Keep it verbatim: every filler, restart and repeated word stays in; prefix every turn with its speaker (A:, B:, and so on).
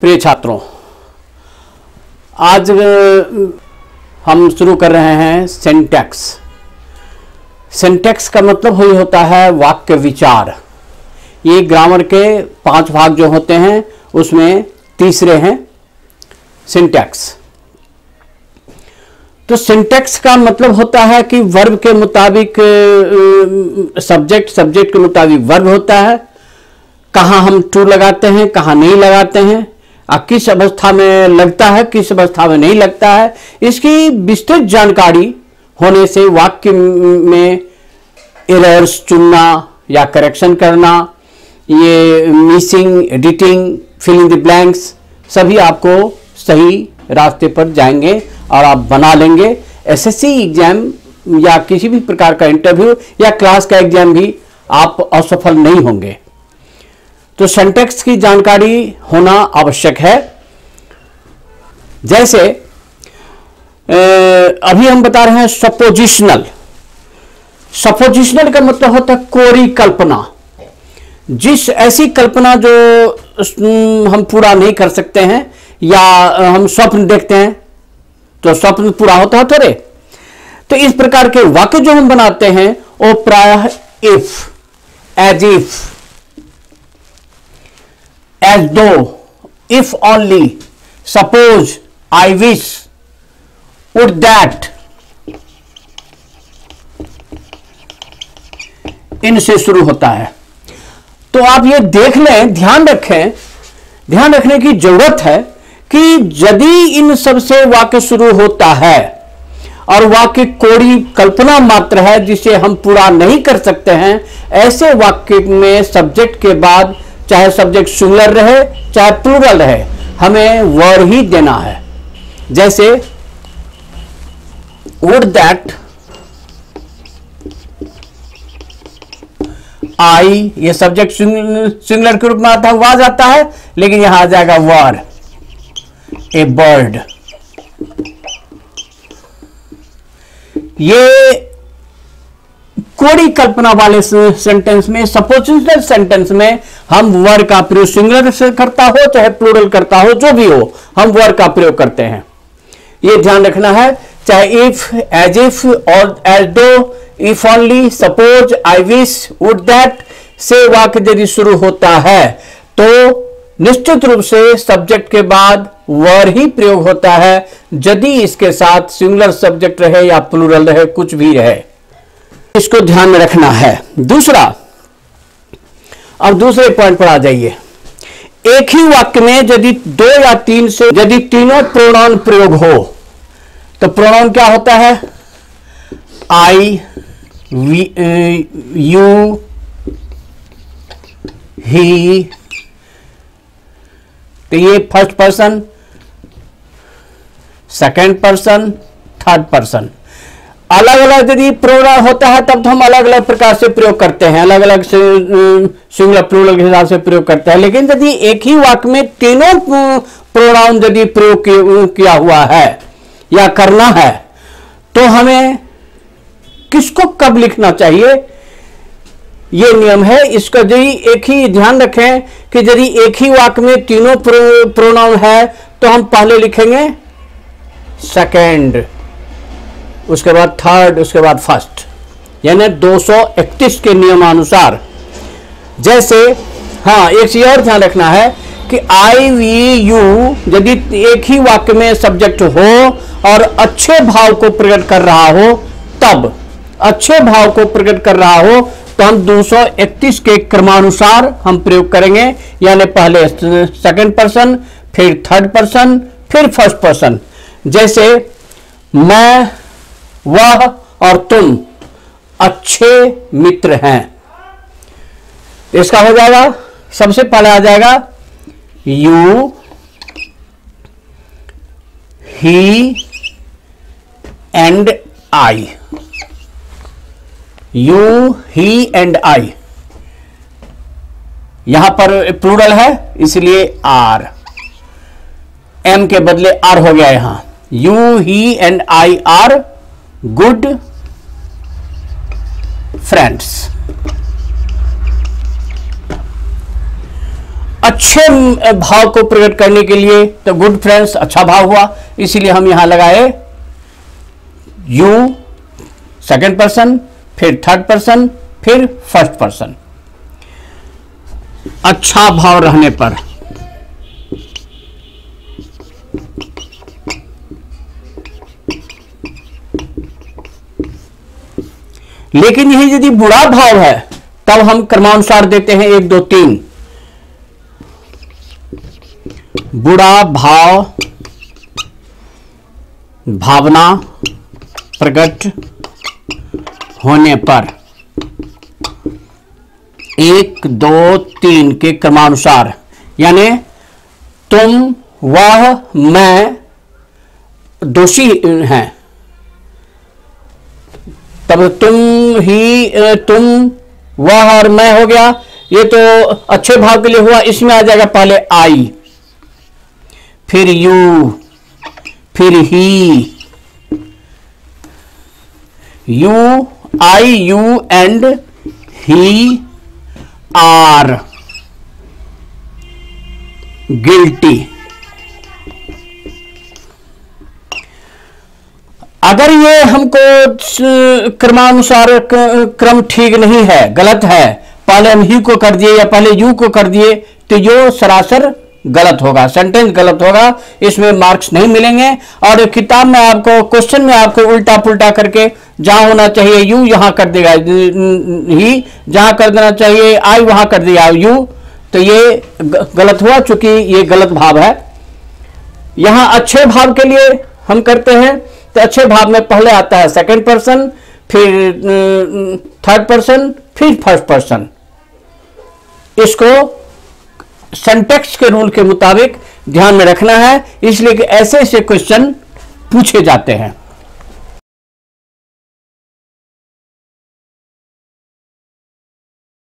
A: प्रिय छात्रों, आज हम शुरू कर रहे हैं सिंटैक्स। सिंटैक्स का मतलब ही होता है वाक्य विचार। ये ग्रामर के पांच भाग जो होते हैं उसमें तीसरे हैं सिंटैक्स। तो सिंटैक्स का मतलब होता है कि वर्ब के मुताबिक सब्जेक्ट, सब्जेक्ट के मुताबिक वर्ब होता है, कहाँ हम टू लगाते हैं, कहाँ नहीं लगाते हैं, और किस अवस्था में लगता है, किस अवस्था में नहीं लगता है, इसकी विस्तृत जानकारी होने से वाक्य में एरर्स चुनना या करेक्शन करना, ये missing, editing, filling the blanks सभी आपको सही रास्ते पर जाएंगे और आप बना लेंगे। एसएससी एग्जाम या किसी भी प्रकार का इंटरव्यू या क्लास का एग्जाम भी आप असफल नहीं होंगे। तो सिंटैक्स की जानकारी होना आवश्यक है। जैसे अभी हम बता रहे हैं सपोजिशनल। सपोजिशनल का मतलब होता है कोरी कल्पना, जिस ऐसी कल्पना जो हम पूरा नहीं कर सकते हैं या हम स्वप्न देखते हैं तो स्वप्न पूरा होता है थोड़े। तो इस प्रकार के वाक्य जो हम बनाते हैं वो प्रायः if, as if, as though, if only, suppose, I wish, would that, इनसे शुरू होता है। तो आप ये देख लें, ध्यान रखें, ध्यान रखने की जरूरत है कि यदि इन सब से वाक्य शुरू होता है और वाक्य कोरी कल्पना मात्र है जिसे हम पूरा नहीं कर सकते हैं, ऐसे वाक्य में सब्जेक्ट के बाद चाहे सब्जेक्ट सिंगुलर रहे चाहे प्लूरल रहे, हमें वर्ड ही देना है। जैसे वुड दैट, आई, ये सब्जेक्ट सिंगुलर के रूप में आता है, वाज आता है, लेकिन यहां आ जाएगा वर, ए बर्ड। ये कोरी कल्पना वाले सेंटेंस में, सपोजिशनल सेंटेंस में हम वर्ड का प्रयोग सिंगुलर से करता हो चाहे प्लूरल करता हो, जो भी हो, हम वर्ड का प्रयोग करते हैं। ये ध्यान रखना है। चाहे इफ, एज इफ और as though, if only, suppose, I wish, would that say वाक्य यदि शुरू होता है तो निश्चित रूप से सब्जेक्ट के बाद वर्ड ही प्रयोग होता है, यदि इसके साथ सिंगुलर सब्जेक्ट रहे या प्लूरल रहे, कुछ भी रहे। इसको ध्यान में रखना है। दूसरा, अब दूसरे पॉइंट पर आ जाइए। एक ही वाक्य में यदि दो या तीन से यदि तीनों प्रोनाउन प्रयोग हो तो प्रोनाउन क्या होता है? I, you, he. तो ये first person, second person, third person. अलग अलग यदि प्रोनाउन होता है तब तो हम अलग अलग प्रकार से प्रयोग करते हैं, अलग अलग सिंगुलर प्लूरल के हिसाब से प्रयोग करते हैं। लेकिन यदि एक ही वाक्य में तीनों प्रोनाउन यदि प्रयोग किया हुआ है या करना है तो हमें किसको कब लिखना चाहिए, ये नियम है। इसका यदि एक ही ध्यान रखें कि यदि एक ही वाक्य में तीनों प्रोनाउन है तो हम पहले लिखेंगे सेकंड, उसके बाद थर्ड, उसके बाद फर्स्ट, यानी दो सौ इकतीस के नियमानुसार। जैसे हाँ, एक चीज और ध्यान रखना है कि आई, वी, यू यदि एक ही वाक्य में सब्जेक्ट हो और अच्छे भाव को प्रकट कर रहा हो, तब अच्छे भाव को प्रकट कर रहा हो तो हम दो सौ इकतीस के क्रमानुसार हम प्रयोग करेंगे, यानी पहले सेकंड पर्सन, फिर थर्ड पर्सन, फिर फर्स्ट पर्सन। जैसे मैं, वह और तुम अच्छे मित्र हैं। इसका हो जाएगा, सबसे पहले आ जाएगा you, he and I. You, he and I, यहां पर प्लूरल है इसलिए आर, एम के बदले आर हो गया यहां। You, he and I are good friends. अच्छे भाव को प्रकट करने के लिए तो गुड फ्रेंड्स अच्छा भाव हुआ, इसीलिए हम यहां लगाए यू सेकंड पर्सन, फिर थर्ड पर्सन, फिर फर्स्ट पर्सन। अच्छा भाव रहने पर लेकिन यही यदि बुरा भाव है तब हम क्रमानुसार देते हैं एक दो तीन। बुरा भाव भावना प्रकट होने पर एक दो तीन के क्रमानुसार, यानी तुम वह मैं दोषी हैं, तब तुम ही तुम वह और मैं हो गया। ये तो अच्छे भाव के लिए हुआ, इसमें आ जाएगा पहले आई, फिर यू, फिर he, you I you and he are guilty. अगर ये हमको क्रमानुसार क्रम ठीक नहीं है, गलत है, पहले हम ही को कर दिए या पहले यू को कर दिए, तो यो सरासर गलत होगा, सेंटेंस गलत होगा, इसमें मार्क्स नहीं मिलेंगे। और किताब में आपको क्वेश्चन में आपको उल्टा पुल्टा करके जहां होना चाहिए यू यहां कर देगा ही, जहां कर देना चाहिए आई वहां कर दिया यू, तो ये गलत हुआ, चूंकि ये गलत भाव है। यहां अच्छे भाव के लिए हम करते हैं तो अच्छे भाव में पहले आता है सेकंड पर्सन, फिर थर्ड पर्सन, फिर फर्स्ट पर्सन। इसको सिंटैक्स के रूल के मुताबिक ध्यान में रखना है, इसलिए कि ऐसे ऐसे क्वेश्चन पूछे जाते हैं।